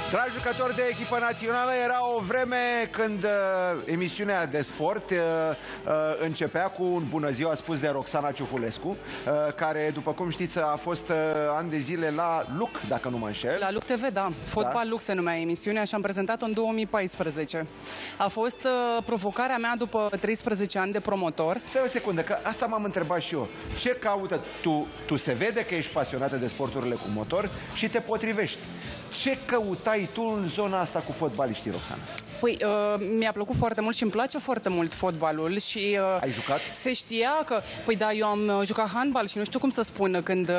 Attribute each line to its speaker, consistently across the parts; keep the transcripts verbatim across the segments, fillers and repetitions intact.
Speaker 1: Dragi jucători de echipă națională, era o vreme când uh, emisiunea de sport uh, uh, începea cu un bună ziua spus de Roxana Ciuhulescu, uh, care, după cum știți, a fost uh, ani de zile la Luc, dacă nu mă înșel.
Speaker 2: La Luc T V, da. Fotbal da? Luc se numea emisiunea și am prezentat-o în două mii paisprezece. A fost uh, provocarea mea după treisprezece ani de promotor.
Speaker 1: Stai o secundă, că asta m-am întrebat și eu. Ce caută? Tu, tu se vede că ești pasionată de sporturile cu motor și te potrivești. Ce căutai tu în zona asta cu fotbaliștii, Roxana?
Speaker 2: Păi, uh, mi-a plăcut foarte mult și îmi place foarte mult fotbalul și... Uh,
Speaker 1: Ai jucat?
Speaker 2: Se știa că... Păi da, eu am jucat handbal și nu știu cum să spun, când uh,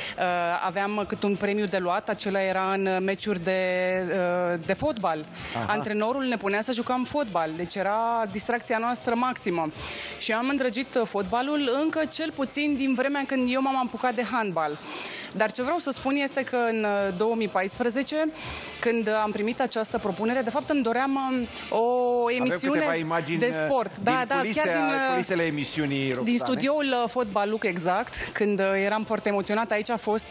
Speaker 2: aveam cât un premiu de luat, acela era în meciuri de, uh, de fotbal. Aha. Antrenorul ne punea să jucăm fotbal, deci era distracția noastră maximă. Și am îndrăgit fotbalul încă cel puțin din vremea când eu m-am apucat de handbal. Dar ce vreau să spun este că în două mii paisprezece, când am primit această propunere, de fapt îmi doream o emisiune de sport.
Speaker 1: Din
Speaker 2: da,
Speaker 1: culise,
Speaker 2: da, chiar din
Speaker 1: culisele emisiunii Roxane.
Speaker 2: Din studioul Fotbal Luc, exact, când eram foarte emoționată. Aici a fost...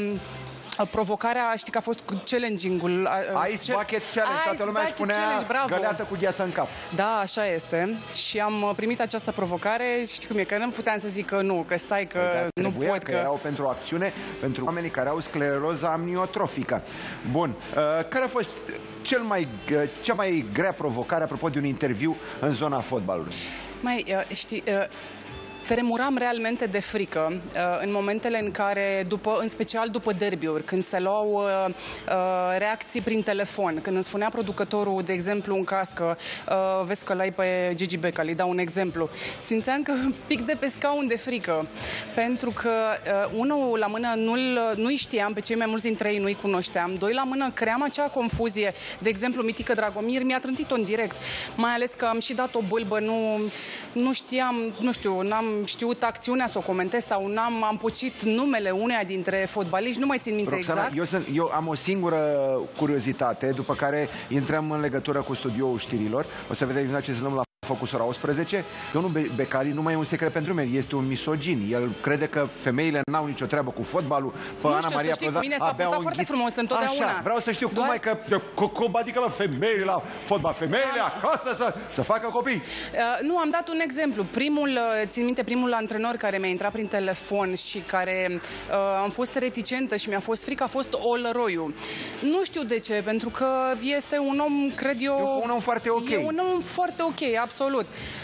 Speaker 2: provocarea, știi că a fost cu challenging-ul.
Speaker 1: Ice ce... Bucket Challenge, toată lumea își punea găleată cu gheață în cap.
Speaker 2: Da, așa este. Și am primit această provocare, știi cum e, că nu puteam să zic că nu, că stai, că păi, nu pot.
Speaker 1: Că erau pentru acțiune, pentru oamenii care au scleroză amniotrofică. Bun, uh, care a fost cel mai, uh, cea mai grea provocare, apropo de un interviu în zona fotbalului?
Speaker 2: Mai, uh, știi... Uh, Tremuram realmente de frică în momentele în care, după, în special după derbiuri, când se luau uh, reacții prin telefon, când îmi spunea producătorul, de exemplu, în cască, uh, vezi că l-ai pe Gigi Becca, îi dau un exemplu, simțeam că pic de pe scaun de frică, pentru că uh, unul la mână nu-l, nu-i știam, pe cei mai mulți dintre ei nu-i cunoșteam, doi la mână cream acea confuzie, de exemplu, Mitică Dragomir mi-a trântit-o în direct, mai ales că am și dat o bâlbă, nu, nu știam, nu știu, n-am știut acțiunea să o comentez sau n-am am pucit numele uneia dintre fotbaliști, nu mai țin minte Roxana, exact.
Speaker 1: Eu, sunt, eu am o singură curiozitate, după care intrăm în legătură cu studioul știrilor. O să vedem exact ce se întâmplă la Focus ora optsprezece. Domnul Becali nu mai e un secret pentru mine, este un misogin. El crede că femeile n-au nicio treabă cu fotbalul. Pe
Speaker 2: nu
Speaker 1: Ana
Speaker 2: știu,
Speaker 1: Maria
Speaker 2: să știi, cu mine s-a purtat foarte frumos întotdeauna.
Speaker 1: Așa, vreau să știu Doar... cum mai că cum adică mă, femeile la fotbal, femeile da. acasă să, să facă copii.
Speaker 2: Uh, nu, am dat un exemplu. Primul, țin minte, primul antrenor care mi-a intrat prin telefon și care uh, am fost reticentă și mi-a fost frică a fost Olăroiu. Nu știu de ce, pentru că este un om, cred eu...
Speaker 1: E un om foarte ok.
Speaker 2: E un om foarte ok, absolut.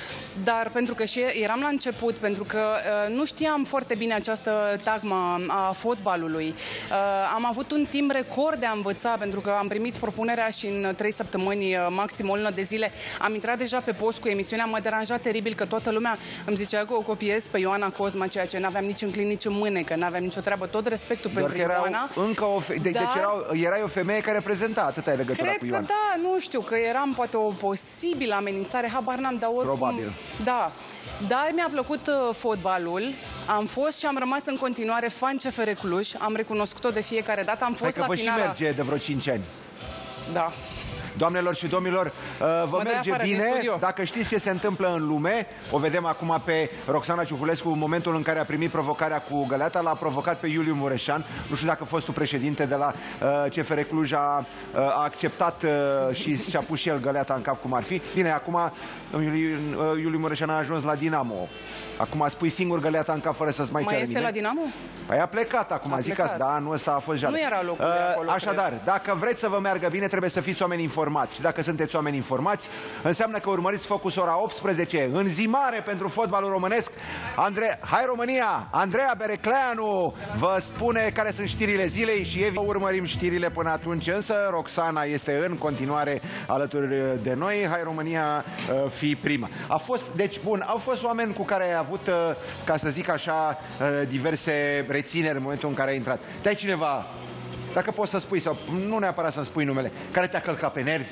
Speaker 2: Dar pentru că și eram la început, pentru că uh, nu știam foarte bine această tagmă a fotbalului. Uh, am avut un timp record de a învăța, pentru că am primit propunerea și în trei săptămâni, uh, maxim o lună de zile, am intrat deja pe post cu emisiunea. Mă deranja teribil că toată lumea îmi zicea că o copiez pe Ioana Cosma, ceea ce n-aveam nici în clin, nici în mânecă, n-aveam nicio treabă, tot respectul
Speaker 1: Doar
Speaker 2: pentru Ioana.
Speaker 1: Încă o fe... de,
Speaker 2: dar...
Speaker 1: Deci erau, erai o femeie care prezenta, atâta e legătura
Speaker 2: Cred
Speaker 1: cu Ioana.
Speaker 2: că da, nu știu, că eram poate o posibilă amenințare, habar n-am, dar oricum...
Speaker 1: Probabil.
Speaker 2: Da. Dar mi-a plăcut uh, fotbalul, am fost și am rămas în continuare fan C F R Cluj, am recunoscut-o de fiecare dată, am fost
Speaker 1: Hai că
Speaker 2: la
Speaker 1: vă
Speaker 2: finala...
Speaker 1: și merge de vreo cinci ani.
Speaker 2: Da.
Speaker 1: Doamnelor și domnilor, vă
Speaker 2: mă
Speaker 1: merge bine. Dacă știți ce se întâmplă în lume, o vedem acum pe Roxana Ciuhulescu în momentul în care a primit provocarea cu găleata, l-a provocat pe Iuliu Mureșan. Nu știu dacă fostul președinte de la uh, C F R Cluj a, uh, a acceptat uh, și și-a pus și el găleata în cap cum ar fi. Bine, acum Iuliu, uh, Iuliu Mureșan a ajuns la Dinamo. Acum spui singur găleata în cap fără să-ți mai
Speaker 2: Mai este
Speaker 1: mine.
Speaker 2: la Dinamo?
Speaker 1: Păi a plecat acum, a zic asta, da, anul ăsta a fost jale.
Speaker 2: Nu era locul
Speaker 1: uh,
Speaker 2: de acolo.
Speaker 1: Așadar,
Speaker 2: cred.
Speaker 1: dacă vreți să vă meargă bine, trebuie să fiți oameni informați. Și dacă sunteți oameni informați, înseamnă că urmăriți Focus ora optsprezece, în zi mare pentru fotbalul românesc. Andre... Hai România! Andreea Berecleanu vă spune care sunt știrile zilei și evident urmărim știrile până atunci, însă Roxana este în continuare alături de noi. Hai România, fi prima. A fost, deci bun, au fost oameni cu care ai avut, ca să zic așa, diverse rețineri în momentul în care ai intrat. Te-ai cineva, dacă poți să spui, sau nu neapărat să spui numele, care te-a călcat pe nervi?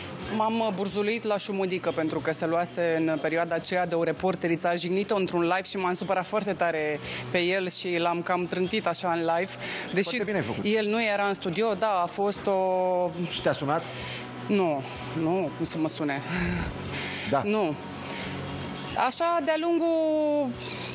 Speaker 2: M-am burzulit la Șumudică pentru că se luase în perioada aceea de o reporteriță, a jignit-o într-un live și m-am supărat foarte tare pe el și l-am cam trântit așa în live. Deși el nu era în studio, da, a fost o...
Speaker 1: Și te-a sunat?
Speaker 2: Nu, nu, cum să mă sune.
Speaker 1: Da.
Speaker 2: Nu. Așa, de-a lungul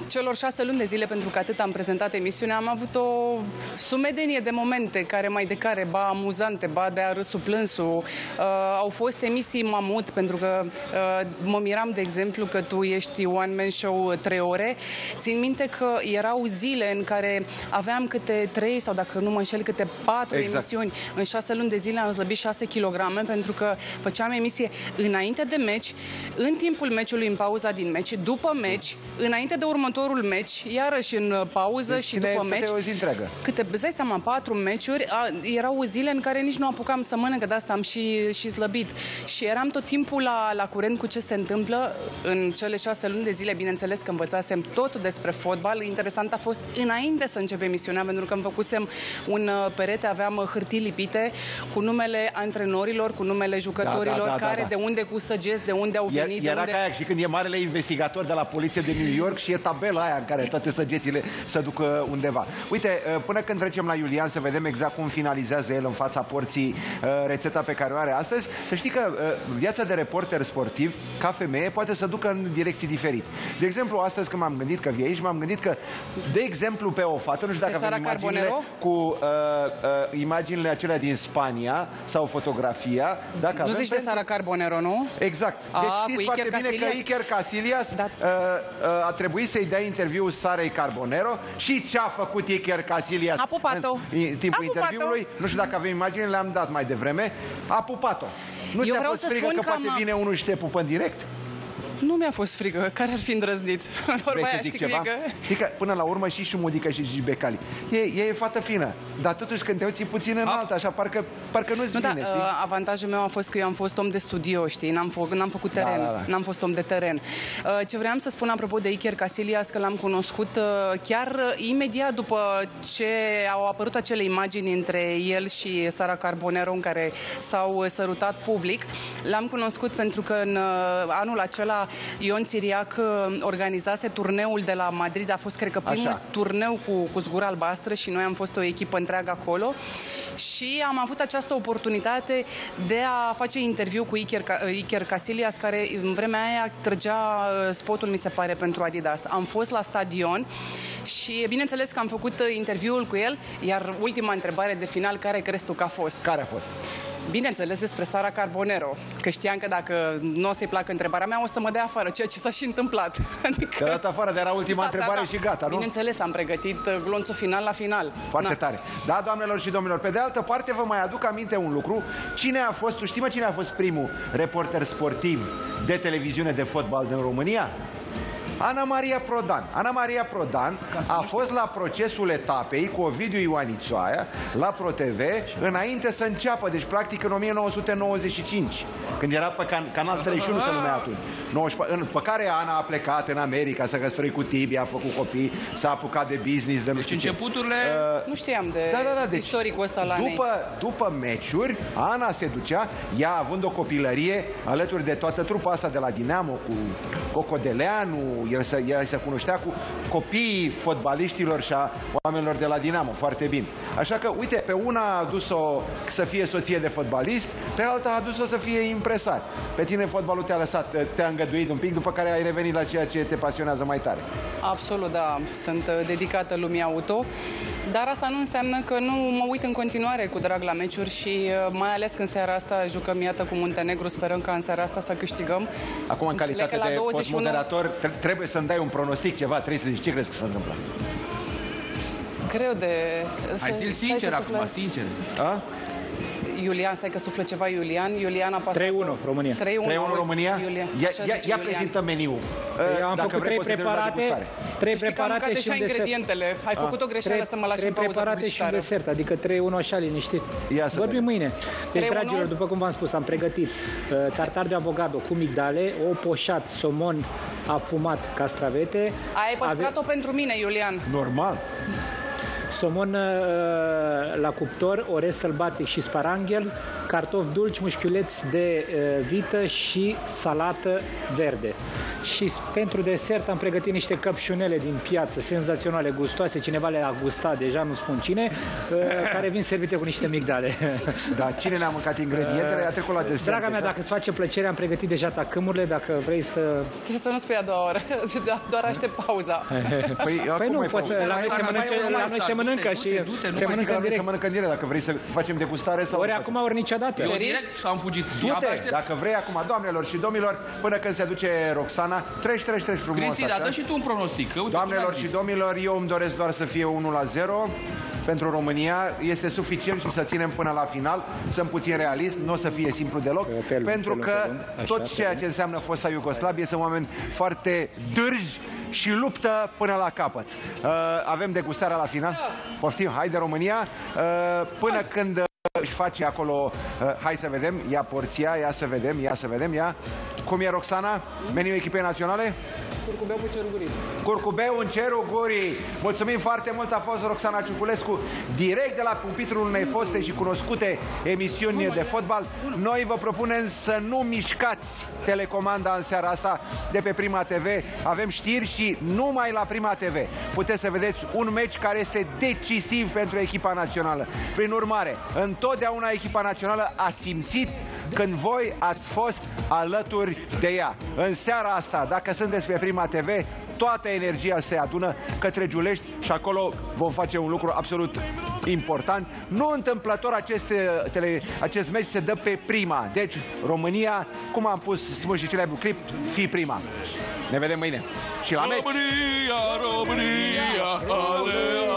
Speaker 2: celor șase luni de zile, pentru că atât am prezentat emisiunea, am avut o sumedenie de momente, care mai de care, ba amuzante, ba de a râsul plânsul. Uh, au fost emisii mamut, pentru că uh, mă miram, de exemplu, că tu ești one-man show trei ore. Țin minte că erau zile în care aveam câte trei sau, dacă nu mă înșel, câte patru
Speaker 1: exact.
Speaker 2: emisiuni. În șase luni de zile am slăbit șase kilograme, pentru că făceam emisie înainte de meci, în timpul meciului, în pauza din meci, după meci, înainte de următorul meci, iarăși în pauză
Speaker 1: deci
Speaker 2: și după meci.
Speaker 1: o zi întreagă.
Speaker 2: Câte, îți dai seama, patru meciuri, a, erau zile în care nici nu apucam să mănânc, de asta am și, și slăbit. Și eram tot timpul la, la curent cu ce se întâmplă în cele șase luni de zile. Bineînțeles că învățasem tot despre fotbal. Interesant a fost înainte să încep emisiunea, pentru că îmi făcusem un perete, aveam hârtii lipite cu numele antrenorilor, cu numele jucătorilor,
Speaker 1: da, da, da,
Speaker 2: care
Speaker 1: da, da.
Speaker 2: de unde cu săgeți, de unde au venit.
Speaker 1: Era
Speaker 2: de unde...
Speaker 1: ca aia și când e marele investigator de la poliție de New York și e tabela aia în care toate săgețile se duc undeva. Uite, până când trecem la Iulian să vedem exact cum finalizează el în fața porții rețeta pe care o are astăzi, să știi că viața de reporter sportiv, ca femeie, poate să ducă în direcții diferite. De exemplu, astăzi când m-am gândit că vii aici, m-am gândit că, de exemplu, pe o fată, nu știu dacă avem imaginile cu uh, uh, imaginile acelea din Spania sau fotografia. Dacă
Speaker 2: nu
Speaker 1: avem
Speaker 2: zici
Speaker 1: pentru...
Speaker 2: de Sara Carbonero, nu?
Speaker 1: Exact. Deci
Speaker 2: A,
Speaker 1: știți foarte bine
Speaker 2: Casillas.
Speaker 1: că Iker Casillas
Speaker 2: da.
Speaker 1: uh, uh, a trebuit să-i dea interviu Sarei Carbonero și ce a făcut Iker Casillas
Speaker 2: a pupat-o.
Speaker 1: în timpul
Speaker 2: a pupat-o.
Speaker 1: interviului. Nu știu dacă avem imagine, le-am dat mai devreme. A pupat-o. Nu ți-a fost frică că, că poate am... vine unul și te pupă în direct?
Speaker 2: Nu mi-a fost frică. Care ar fi îndrăznit?
Speaker 1: Vrei să zic ceva? Știi că până la urmă și Șumudică și și Becali. E, e, e fată fină. Dar totuși când te uiți puțin în alta, așa, parcă, parcă nu-ți
Speaker 2: nu,
Speaker 1: vine,
Speaker 2: da,
Speaker 1: știi?
Speaker 2: Avantajul meu a fost că eu am fost om de studio, știi? N-am, fă, n-am făcut teren. Da, da, da. N-am fost om de teren. Ce vreau să spun apropo de Iker Casillas, că l-am cunoscut chiar imediat după ce au apărut acele imagini între el și Sara Carbonero în care s-au sărutat public. L-am cunoscut pentru că în anul acela Ion Țiriac organizase turneul de la Madrid, a fost, cred că, primul Așa. turneu cu, cu zgura albastră și noi am fost o echipă întreagă acolo și am avut această oportunitate de a face interviu cu Iker, Iker Casillas, care în vremea aia trăgea spotul, mi se pare, pentru Adidas. Am fost la stadion și bineînțeles că am făcut interviul cu el, iar ultima întrebare de final, care crezi tu că a fost?
Speaker 1: Care a fost?
Speaker 2: Bineînțeles, despre Sara Carbonero, că știam că dacă nu o să-i placă întrebarea mea, o să mă dea afară, ceea ce s-a și întâmplat.
Speaker 1: Adică... Te-a dat afară, de era ultima da, întrebare da, da. și gata, nu?
Speaker 2: Bineînțeles, am pregătit glonțul final la final.
Speaker 1: Foarte
Speaker 2: Na.
Speaker 1: tare. Da, doamnelor și domnilor, pe de altă parte vă mai aduc aminte un lucru. Cine a fost, tu știi mă, cine a fost primul reporter sportiv de televiziune de fotbal din România? Ana Maria Prodan. Ana Maria Prodan a fost la procesul etapei cu Ovidiu Ioanițoaia la ProTV înainte să înceapă, deci practic în o mie nouă sute nouăzeci și cinci, când era pe can Canal treizeci și unu se numea atunci. nouăsprezece, pe care Ana a plecat în America, s-a căsătorit cu Tibi, a făcut copii, s-a apucat de business, de nu
Speaker 3: deci
Speaker 1: știu
Speaker 3: începuturile...
Speaker 2: Uh, nu știam de
Speaker 1: da, da, da, deci,
Speaker 2: istoricul ăsta la
Speaker 1: după, după meciuri, Ana se ducea, ea având o copilărie alături de toată trupa asta de la Dinamo, cu Cocodeleanu, el se, el se cunoștea cu copiii fotbaliștilor și a oamenilor de la Dinamo, foarte bine. Așa că, uite, pe una a adus-o să fie soție de fotbalist, pe alta a adus-o să fie impresar. Pe tine fotbalul te-a lăsat, te-a îngăduit un pic, după care ai revenit la ceea ce te pasionează mai tare.
Speaker 2: Absolut, da. Sunt dedicată lumii auto, dar asta nu înseamnă că nu mă uit în continuare cu drag la meciuri și mai ales când seara asta jucăm, iată, cu Muntenegru, sperăm ca în seara asta să câștigăm.
Speaker 1: Acum, în calitate de fost moderator, trebuie să-mi dai un pronostic, ceva, trebuie să zici ce crezi că se întâmplă.
Speaker 2: Greu de...
Speaker 3: Hai zi-l sincer acum, sincer.
Speaker 1: A?
Speaker 2: Iulian, stai că suflă ceva Iulian. Iulian a pasat...
Speaker 4: trei unu România.
Speaker 2: trei unu
Speaker 1: România?
Speaker 2: Iulian.
Speaker 1: Ia, ia, ia prezintă meniul.
Speaker 4: Eu am
Speaker 1: Dacă
Speaker 4: făcut
Speaker 1: vrei,
Speaker 4: trei preparate, trei preparate și un desert.
Speaker 2: ingredientele. Ai făcut o greșeală să mă lași în pauza publicitară.
Speaker 4: Trei preparate și un desert, adică trei unu așa liniștit. Vorbim mâine. Deci, dragilor, după cum v-am spus, am pregătit uh, tartar de avocado cu migdale, ou poșat, somon afumat, castravete.
Speaker 2: Ai păstrat-o pentru mine, Iulian.
Speaker 1: Normal.
Speaker 4: somon uh, la cuptor, orez sălbatic și sparanghel, cartofi dulci, mușchiuleți de uh, vită și salată verde. Și pentru desert am pregătit niște căpșunele din piață, senzaționale, gustoase, cineva le-a gustat deja, nu spun cine, uh, care vin servite cu niște migdale.
Speaker 1: Da, cine ne-a mâncat ingredientele, a trecut la desert.
Speaker 4: Draga mea, dacă îți face plăcere, am pregătit deja tacâmurile, dacă vrei să...
Speaker 2: Trebuie să nu spui a doua oră, doar aștept pauza.
Speaker 1: Păi,
Speaker 4: păi nu, poți să, la noi se mănâncă, la noi se mănâncă și se mănâncă în direct.
Speaker 1: Se mănâncă în direct, dacă vrei să facem degustare sau...
Speaker 4: Ori acum, ori niciodată.
Speaker 3: Eu direct am fugit.
Speaker 1: Du-te, dacă vrei acum, doamnelor și domnilor, până când se duce Roxana, treci, treci, treci frumos.
Speaker 3: Cristi, dar dă și tu un pronostic.
Speaker 1: Doamnelor și domnilor, eu îmi doresc doar să fie unu la zero pentru România. Este suficient și să ținem până la final. Sunt puțin realist, nu o să fie simplu deloc, pe pentru că tot ceea ce înseamnă fosta Iugoslavie sunt oameni foarte dârji și luptă până la capăt. Uh, avem degustarea la final. Poftim, haide România. Uh, până când uh, își face acolo, uh, hai să vedem, ia porția, ia să vedem, ia să vedem, ia. Cum e, Roxana? Meniul echipei naționale?
Speaker 2: Curcubeu cu cerul gurii.
Speaker 1: Curcubeu în cerul gurii. Mulțumim foarte mult, a fost Roxana Ciuculescu, direct de la pupitrul unei foste și cunoscute emisiuni de fotbal. Noi vă propunem să nu mișcați telecomanda în seara asta de pe Prima T V. Avem știri și numai la Prima T V puteți să vedeți un meci care este decisiv pentru echipa națională. Prin urmare, întotdeauna echipa națională a simțit când voi ați fost alături de ea. În seara asta, dacă sunteți pe Prima T V, toată energia se adună către Giulești și acolo vom face un lucru absolut important. Nu întâmplător acest, tele, acest meci se dă pe Prima. Deci România, cum am pus spun și celebrul clip, fi prima. Ne vedem mâine. Și la meci.
Speaker 3: România, România, ale,